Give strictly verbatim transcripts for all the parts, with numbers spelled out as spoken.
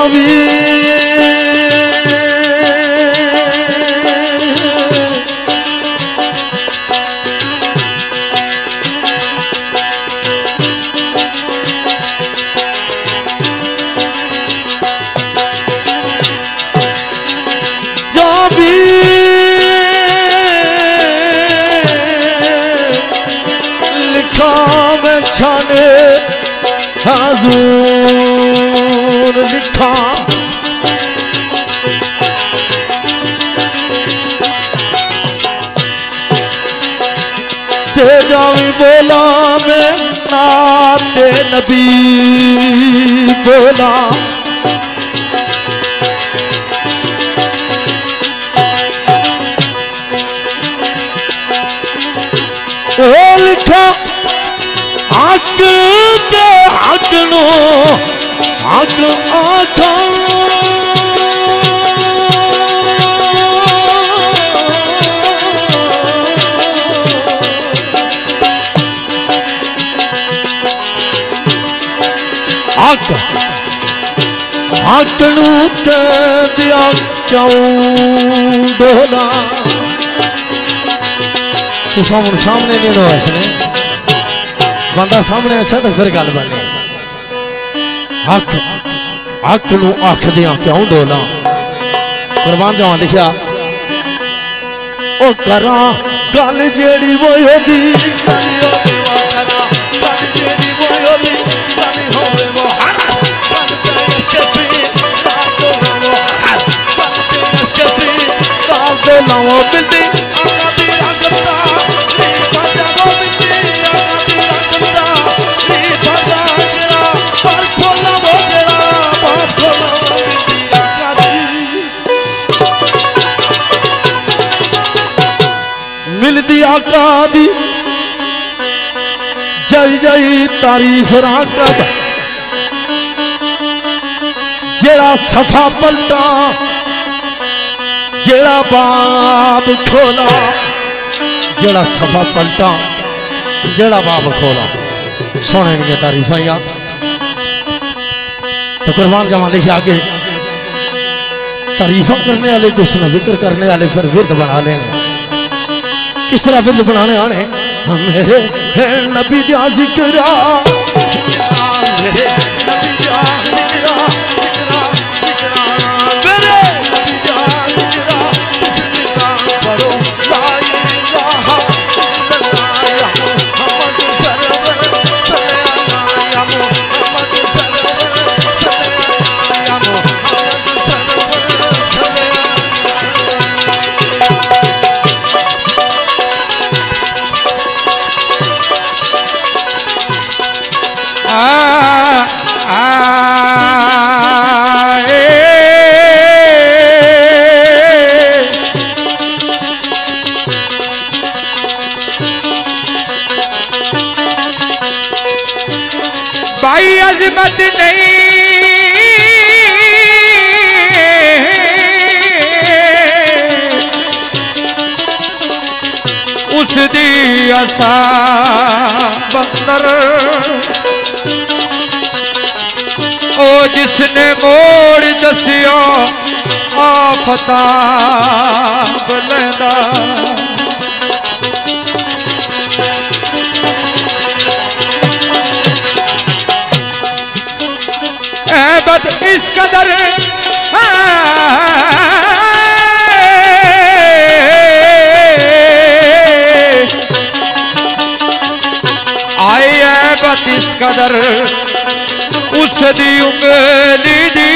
Xavi शाने हाज़ूर लिखा ते जावी बोला मैं नाते नबी बोला ओ लिखा हक के हक नो हक आखा हक हक नू कह दिया क्यों डोला तो सामने सामने नहीं लो इसने बंदा सामने अच्छा तो फिर गल बने हक हक नू आख दिया क्यों डोला कुर्बान जावा लिखा ओ करा गल जेड़ी वो होदी लाओ बिल्दी मिलदी आका दी जय जय तारीफ राकब जेड़ा सफा पलटा जेड़ा बाब खोला जेड़ा सफा पलटा जेड़ा बाब खोला सोने दी तारीफा या तो कुर्बान जावा लिखा आगे तारीफा करने वाले कुछ न जिक्र करने वाले फिर विरद बना लेने किस तरह विरद बनाने आने हम मेरे नबी दा जिक्र मेरे नबी दा जिक्र भाई अजमत नहीं उस दी असा बंदर ओ जिसने मोड़ दसियो आफताब लैंदा ऐबत इस कदर आए ऐबत इस कदर उस दी उंगली दी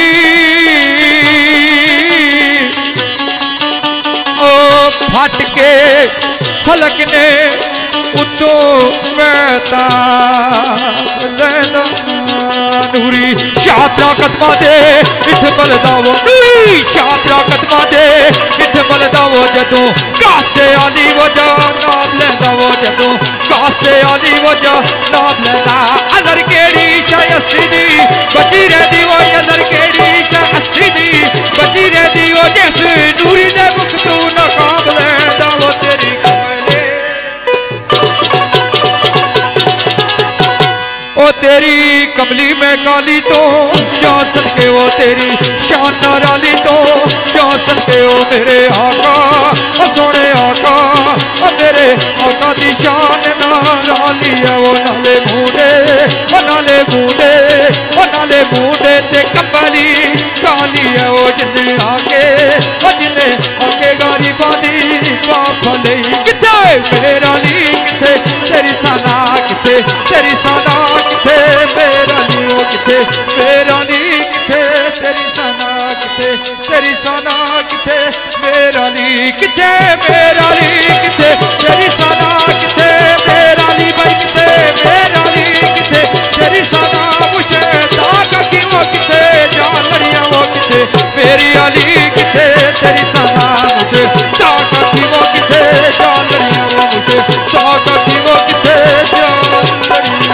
ओ फट के फलक ने उतो महता लेना नूरी शात्रा कदमा दे इठ बलदा वो शात्रा कदमा दे इठ बलदा वो जदों कास्ते आली वजह नाम लेंदा वो जदों कास्ते आली वजह नाम लेंदा अदर केड़ी शाय अस्ती दी बची रहदी वो अदर केड़ी शाय अस्ती दी बची रहदी वो जिस नूरी दे मुख तू नकाब लेंदा वो तेरी कमले ओ ते मेरी कमली में काली तो क्या सदके वो तेरी शान नाराली तो क्या सदके वो मेरे आका ओ सोने आका ओ मेरे आका दी शान नाराली है वो नाले मूडे ओ नाले मूडे ओ नाले मूडे ते कमली काली है वो जिन्हें आके ओ जिन्हें आके गारी बादी बाप ले किथे मेरा ली किथे तेरी सना किथे तेरी सना किथे मेरा ली वो किथे मेरा ली किथे तेरी सना किथे तेरी सना किथे मेरा ली किथे मेरा ली किथे तेरी सना किथे मेरा ली भाई किथे मेरा ली किथे तेरी सना मुझे दागा की वो किथे जान लड़िया वो किथे मेरी अली किथे तेरी सना मुझे दागा की वो किथे जान लड़िया वो मुझे दागा की वो किथे जान लड़िया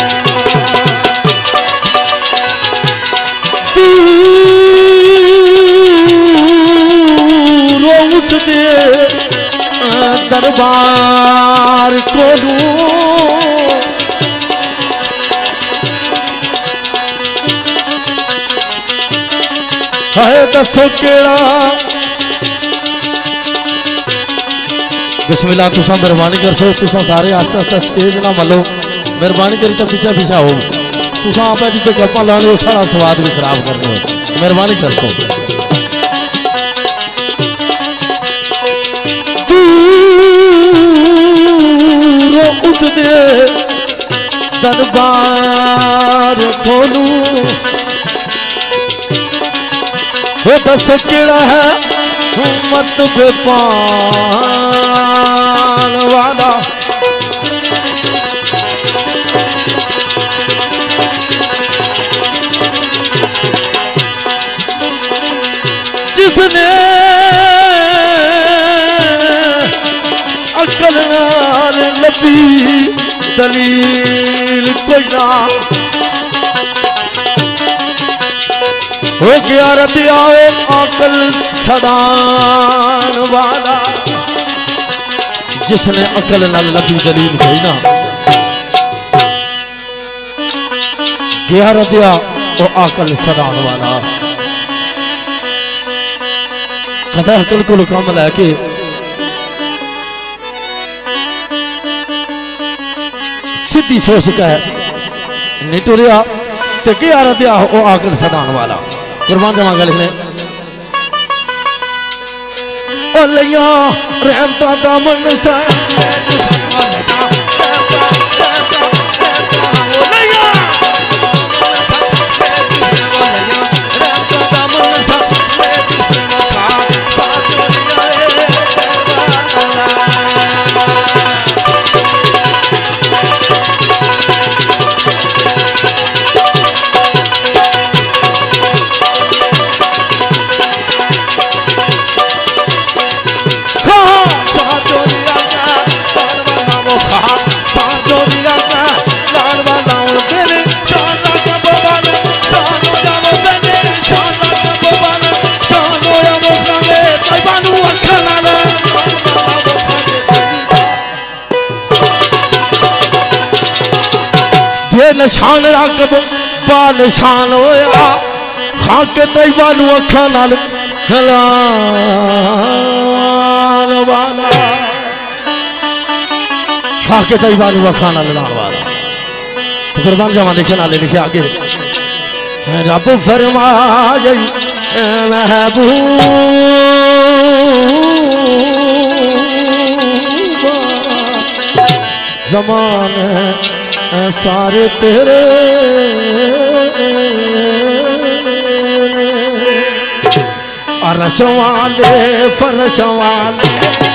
दरबार खोलू है दसो केड़ा बिस्मिल्लाह तुसा मेहरबानी कर सो तुसा सारे आस्ते आस्ते स्टेज ना मलो मेहरबानी करी तो पीछे पीछे हो तुसा आप जी पे गप्पा लाने हो सारा स्वाद भी खराब करने हो मेहरबानी कर सो उस दे दरबार खोलू वो दस केड़ा है मत बेपान वाला जिसने अकल नाल लबी दलील कोई ना हो गया रतिया अकल सदान वाला जिसने अकल नाल लबी दलील कोई ना गया रतिया वो अकल सदान वाला कदा अकल को कम लैके सीधी सोच का है नहीं टुरिया तो क्या रतिया वो आकर सदान वाला कुर्बान जमा गल ने ओ लिया रहमता दा मन सा निशान रख बा निशान होया खाके तैयबा नू अखां नाल हलान वाला खाके तैयबा नू अखां नाल हलान वाला तो कुर्बान जावा लिखे नाले लिखे आगे रब फरमाए महबूब ज़माने सारे तेरे अरश वाले फरश वाले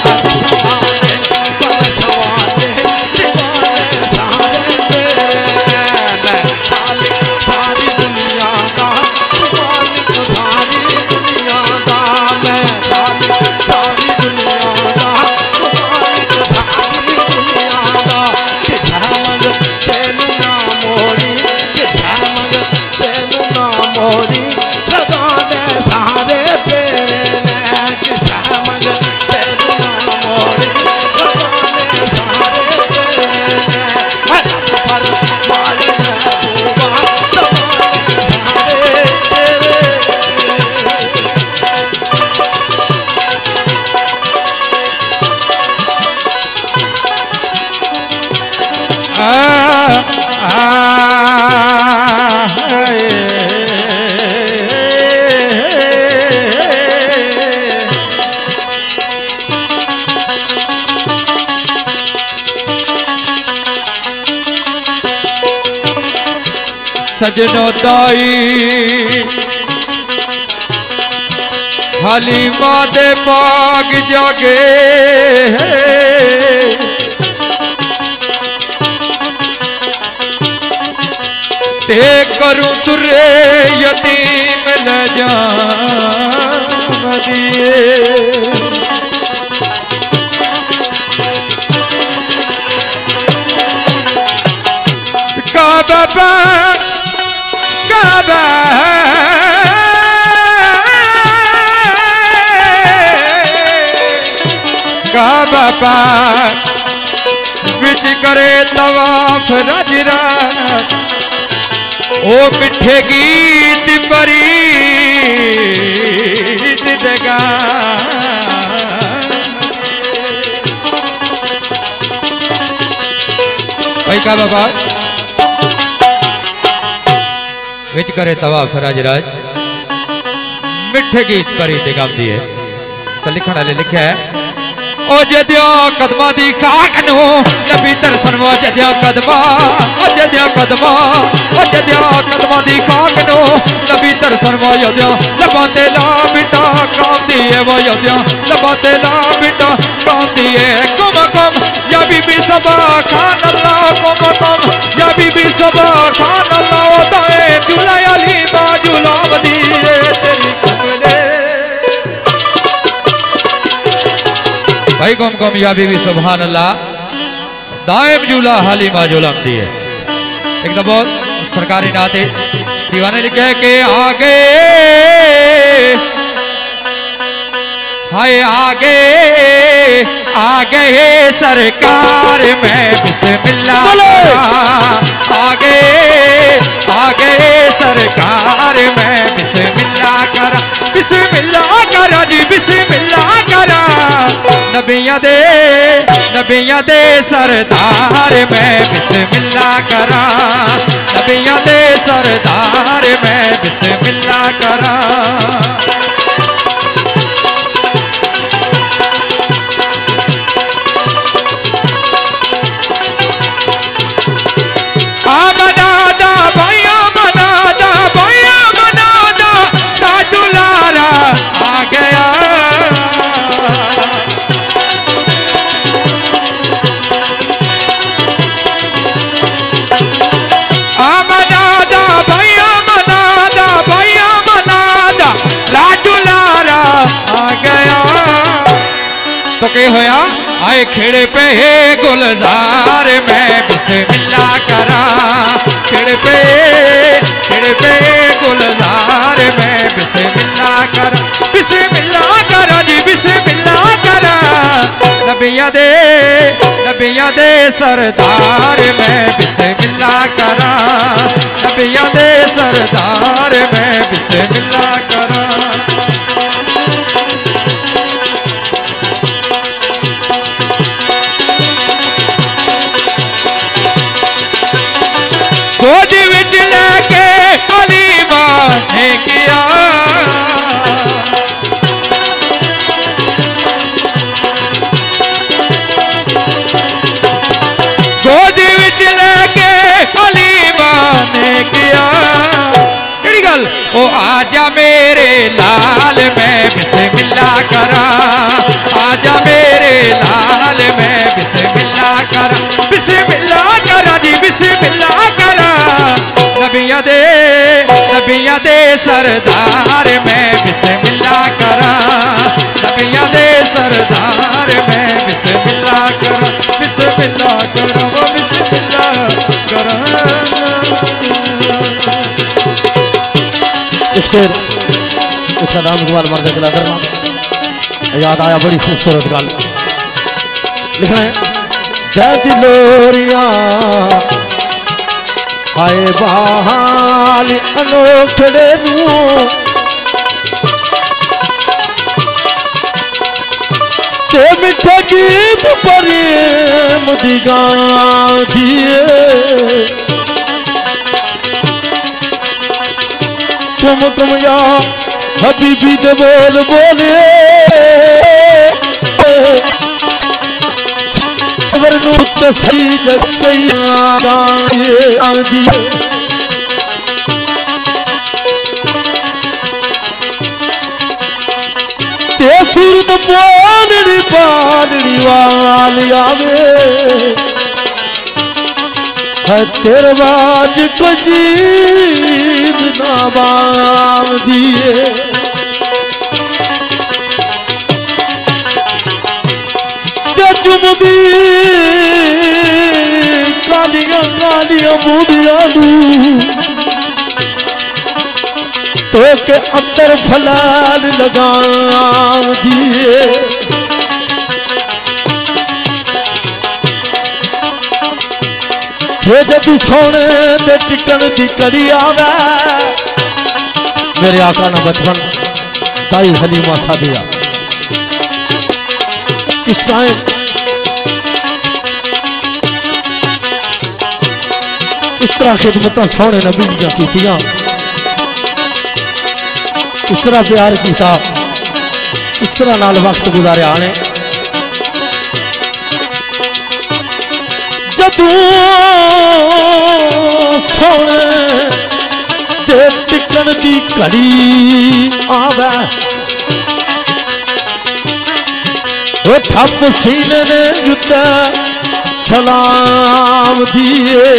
फरश वाले सारे तेरे सारी दुनिया का मालिक सारी दुनिया का मैं सारी दुनिया का मालिक सारी दुनिया का तेनू ना मोड़ी तेनू ना मोड़ी सारे तेरे तेनू ना मोड़ी सजनो दाई हाली मादे बाग जागे ते करूं तुरे यतीम न जान दिए काबा काबा काबा बिच करे तवाफ रजरा ओ मिठे गीत परी दगा भाई का बाबा विच करे तवाफ राजराज मिठे गीत परी दगा दिए तो लिखण वाले लिखा है ओ जदिया कदमा दी खाक नो नबी दर्शन वो जदिया कदमा ओ जदिया कदमा ओ जदिया कदमा दी खाक नो नबी दर्शन वो जदिया लबाते ला बिटा काम दिए वो जदिया लबाते ला बिटा काम दिए कुम कुम या बीबी सबा खान अल्लाह कुम कुम या बीबी सबा खान अल्लाह दाए जुला अली बा जुला दिए तेरी कमले भाई कम कम या बीबी सुभान अल्लाह दाएम झूला हालिमा जुलम दिए एक दफा सरकारी नाते दीवाने लिखे के आगे हाय आगे आगे सरकार में बिस्मिल्लाह आगे आगे सरकार में बिस्मिल्लाह करा बिस्मिल्लाह करा जी बिस्मिल्लाह करा नबिया दे नबिया दे सरदार में बिस्मिल्लाह करा नबिया दे सरदार में बिस्मिल्लाह करा मनादा भैया मनादा भैया मनादा राजुलारा आ गया मनादा भैया मनादा भैया मनादा राजुलारा आ गया तो क्या होया आए खेड़े पे है गुलजार में बिस्मिल्लाह करा खेड़े पे खेड़े पे गुलजार में बिस्मिल्लाह करा बिस्मिल्लाह करा जी बिस्मिल्लाह करा नबिया दे नबिया दे सरदार में बिस्मिल्लाह करा नबिया दे सरदार में बिस्मिल्लाह करा गोद विच लेके हलीमा ने किया गोद विच लेके हलीमा ने किया केड़ी गल ओ आजा मेरे लाल में बिस्मिल्लाह करा आजा मेरे लाल में बिस्मिल्लाह करा बिस्मिल्लाह करा जी बिस्मिल्लाह करा नबिया दे नबिया दे सरदार में बिस्मिल्लाह करा नबिया दे सरदार में बिस्मिल्लाह करा बिस्मिल्लाह करा वो बिस्मिल्लाह करा एक शेर उसका नाम इकबाल मर्द चला करना याद आया बड़ी खूबसूरत गल लिखना है जय दिलोरिया हाय बहाल अनोखड़े नू ते मिठे गीत परी मुदी गा दिए कुम कुम या हबीबी दे बोल बोले वरनू ते सही जगैया आंदी ते सूरत पालड़ी पालड़ी वाली आवे है तेरे बाज को जीत ना बाम दिए ते चुमदी कालियां कालियां बूढ़ियां तो के अंदर फलाल लगा दिए जब सोने दे टिकन दी कड़ी आवे मेरे आका ना बचपन ताई हलीमा सादिया इस टाइम इस तरह खिदमत सोने नबी दियां कीतियां इस तरह प्यार किया इस तरह नाल वक्त गुजारिया ने जदू सोने ते टिकन दी घड़ी आवे वो ठप सीने ने जुत्ता सलाम दिए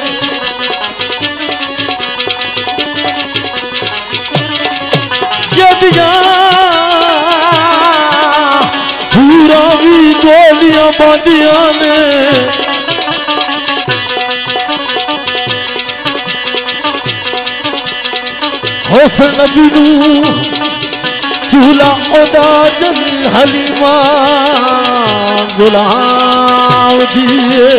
जदिया पूरा भी गोलियां बांधिया ने हुस्न नबी नू चूल्हा ओदा जन हलीमा गुलाम दिए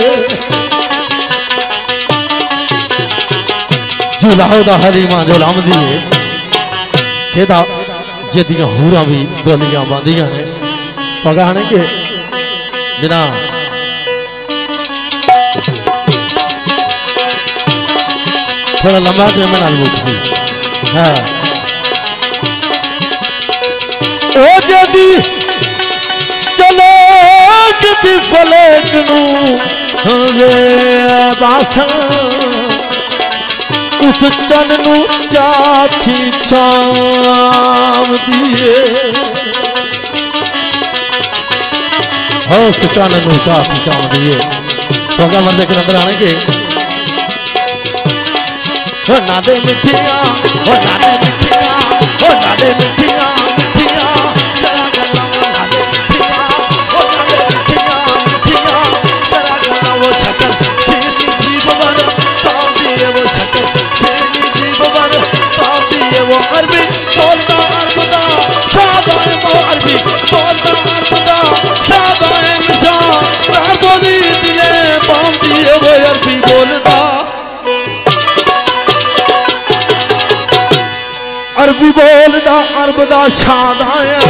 चूल्हा ओदा हलीमा गुलाम दिए कहता जदिया हूरा भी गोलियां बांधिया ने पगा ने के बिना थोड़ा लंबा तो मैं नाल मुक सी हाँ ओ जदी चलो किसी फलेक नू रे बासन उस चन नू चाथी छाम दिए उस चन नू चाथी छाम दिए पगा मंदे के अंदर आने के ओ नादे मिठिया ओ नादे मिठिया ओ नादे मिठिया मिठिया तेरा गला वो नादे मिठिया ओ नादे मिठिया मिठिया तेरा गला वो शक्कर चीनी जीभ वर तांदी है वो शक्कर चीनी जीभ वर तांदी है वो अरबी बोलता अरबदा शादाए वो अरबी बोलता अरबदा शादाए निशान तार बोली दिले बांधी है वो अरबी बोलता अरबी बोलदा अरबदा शादाया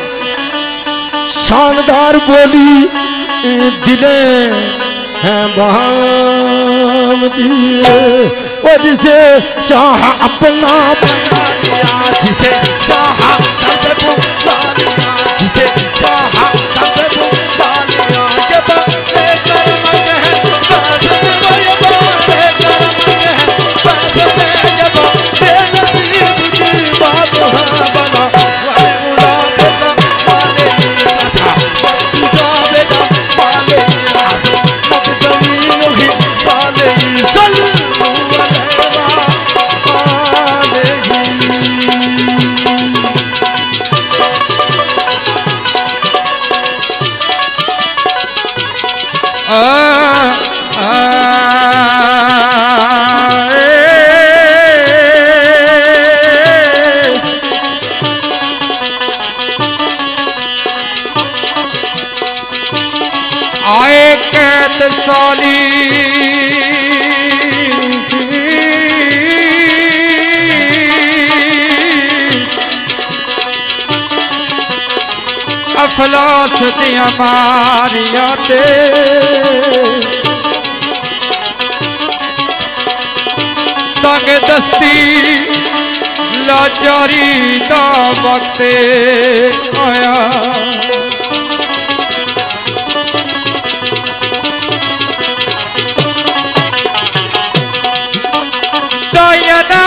शानदार बोली दिले हैं बाम दिए वो जिसे चाहा अपना बना लिया जिसे चाहा तब बुला लिया जिसे चाहा तब बुला लिया ये बातें कर मंगे हैं बातें वो ये बातें कर मंगे हैं बातें ये बातें नसीब की बात है बना वाले उड़ा बेटा वाले अच्छा तुझा बेटा वाले मत जमीन ही वाले चल आए कैद साली अफलास दिया मारिया ते तंग दस्ती ला बेदारी दा वक्त आया। दायना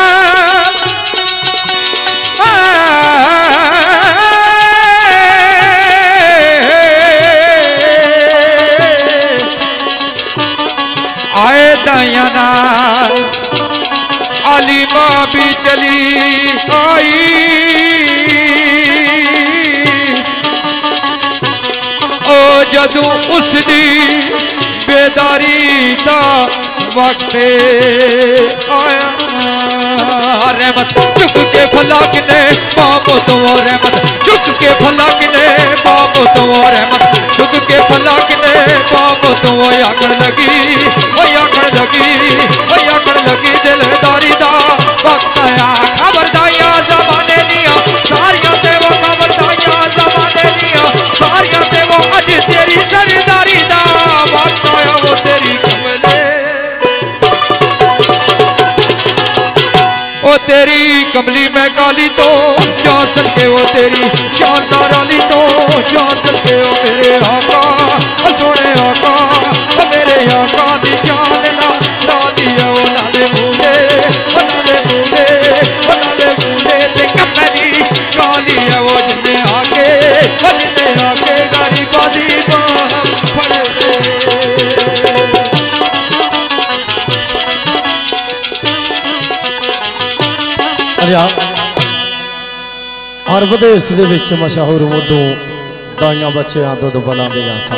आए दायना आलिमा भी चली आई। ओ जदू उसदी बेदारी दा वक्त आया। रहमत चुक के फला किने बाबो तो रहमत चुक के फला किने बाबो तो रहमत चुक के फला किने बाबो तो आकड़ लगी ओ आकड़ लगी ओ आकड़ लगी दिलदारी दा वक्त आया। खबरदारियां ज़माने दियां सारियां ते वो खबरदारियां ज़माने दियां सारियां ते वो अज तेरी सरदारी दा वक्त आया। वो तेरी कमले ओ तेरी कमली में काली तो जा सके वो तेरी शानदार अली तो जा सके वो मेरे आका ओ सोने आका ओ मेरे आका दी शान ना लाली है वो नाले मूले ओ नाले मूले ओ नाले मूले ते कमली काली है वो जिन्ने आके ओ जिन्ने आके गाड़ी बाजी फड़े हर विदेश दे विच मशहूर मुद्दों दाइयां बच्चियां दुध बनांदियां सन।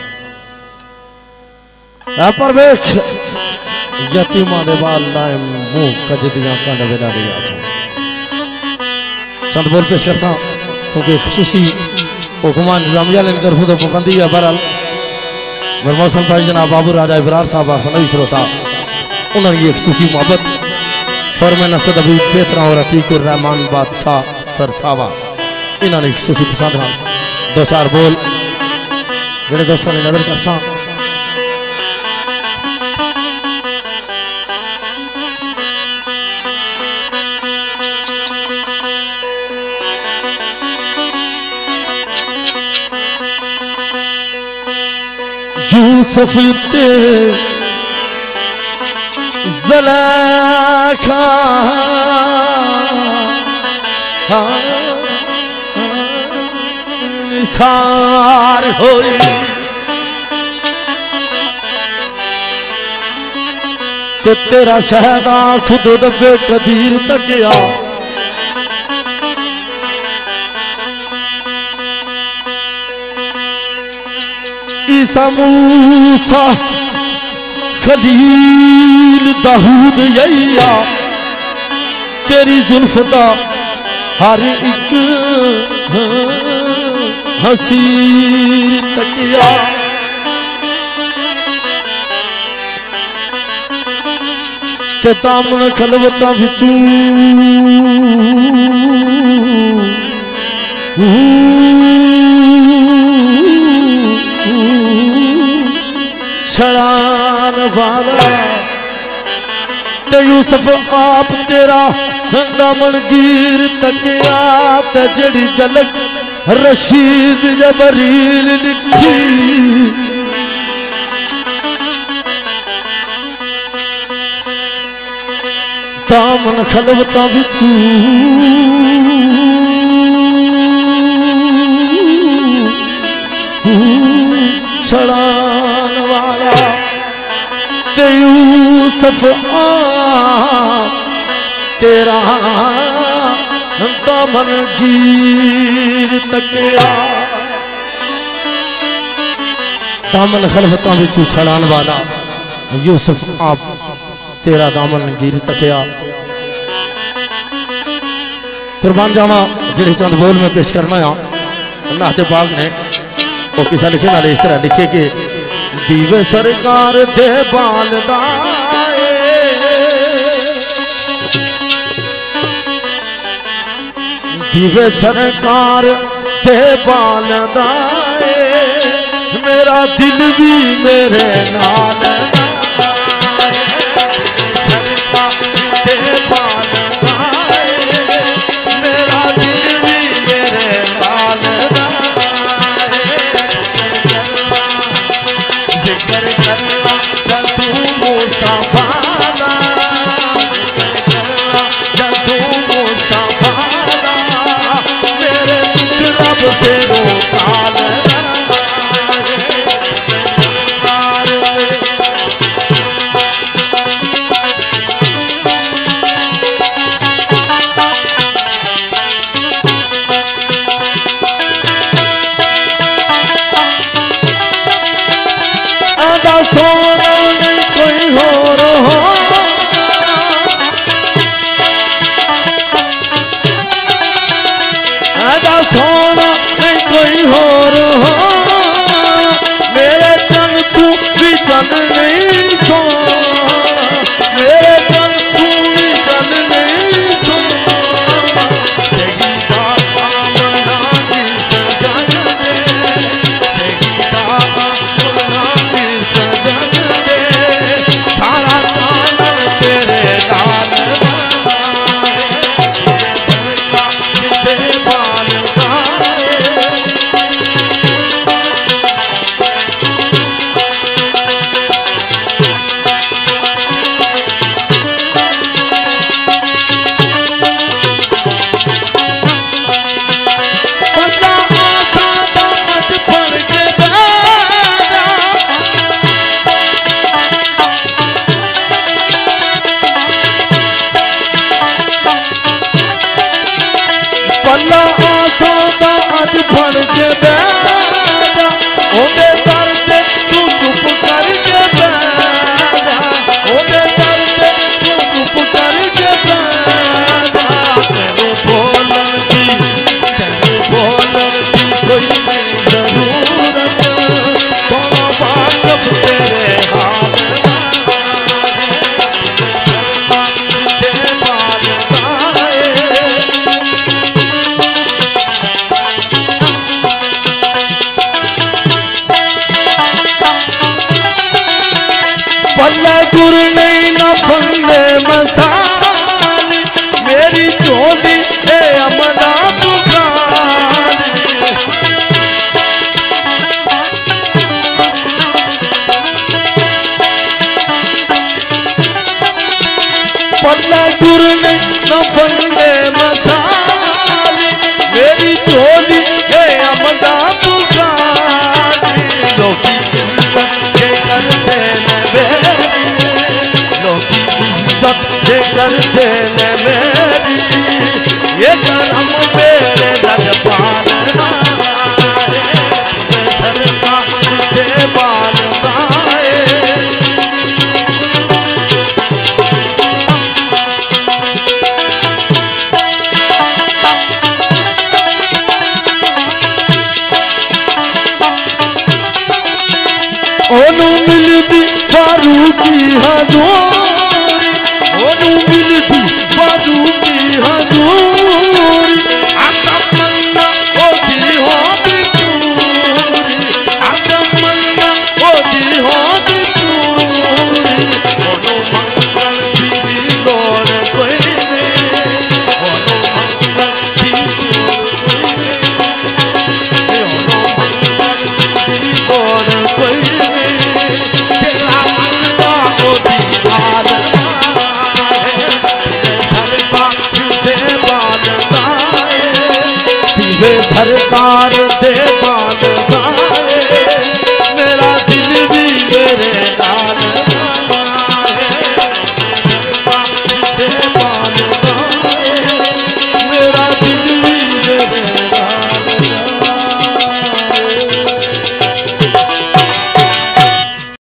पर वेख यतीमां दे बाल लाए मुंह कजदियां कंड विनादियां सन। चंद बोल पेश करसा क्योंकि खुशी हुक्मा निजामिया ने तरफ तो पाबंदी है। बहरहाल मौसम भाई जनाब बाबू राजा इबरार साहब सनई श्रोता उन्होंने एक खुशी मोहब्बत फरमान असद अभी बेहतरा और अतीकुर रहमान बादशाह सरसावा इन्होंने खुशी पसंद हाँ दो चार बोल जेडे दोस्तों ने नजर करसा। यूसुफ ते ज़ुलेखा सार होई तो तेरा शहदा खुद डब्बे कदीर तक गया। ईसा मूसा खलील दाऊद यैया तेरी जुल्फ दा हर एक हसीर तकिया। ते दामन खलवता बिचू छड़ान वाला ते यूसुफ आप तेरा दामन गिर तकिया। ते जड़ी झलक रशीद जबरील लिखी दामन खलवता बिचू छड़ान वाला ते यूसुफ आ तेरा दामन गिर तकिया। दामन खलवता बिचू छड़ान वाला यूसुफ आप तेरा दामन गिर तकिया। कुर्बान जावा जेडे चंद बोल में पेश करना है अल्लाह के बाग ने वो किसा लिखे ना इस तरह लिखे कि दीवे सरकार दे बाल दाए दीवे सरकार दे बाल दाए मेरा दिल भी मेरे नाल सरकार दे बाल दाए जदू मुस्तफा दा जदू मुस्तफा दा मेरे रब से रोकाल सोना नहीं कोई हो रहा आदा सोना नहीं कोई हो रहा मेरे तन तू भी चल नहीं सो मेरे तन तू भी चल नहीं सो पल्ला आसा दा अज फड़ के बैठा ओदे दर ते तू चुप करके बैठा ओदे दर ते तू चुप करके बैठा तेनू बोलन दी तेनू बोलन दी कोई नहीं जरूरत सोना वाकफ तेरे हाल पल्ले गुर नहीं न फंदे मसाल मेरी चोली ए अमदा पुकार पल्ले गुर नहीं न फंदे मसाल मेरी चोली ए अमदा पुकार लोकी के करते सबसे करते न मेरी ये करम मेरे लजपाल सरकार दे बाल गाए ओनू मिलती फारूकी हजूरी ओनू मिलती फारूकी हजूरी आतमन्ना ओदी होती चूरी आतमन्ना ओदी होती चूरी ओनू मंगल की लोड़ कोई नहीं ओनू मंगल की ओनू मंगल की लोड़ कोई सरकार दे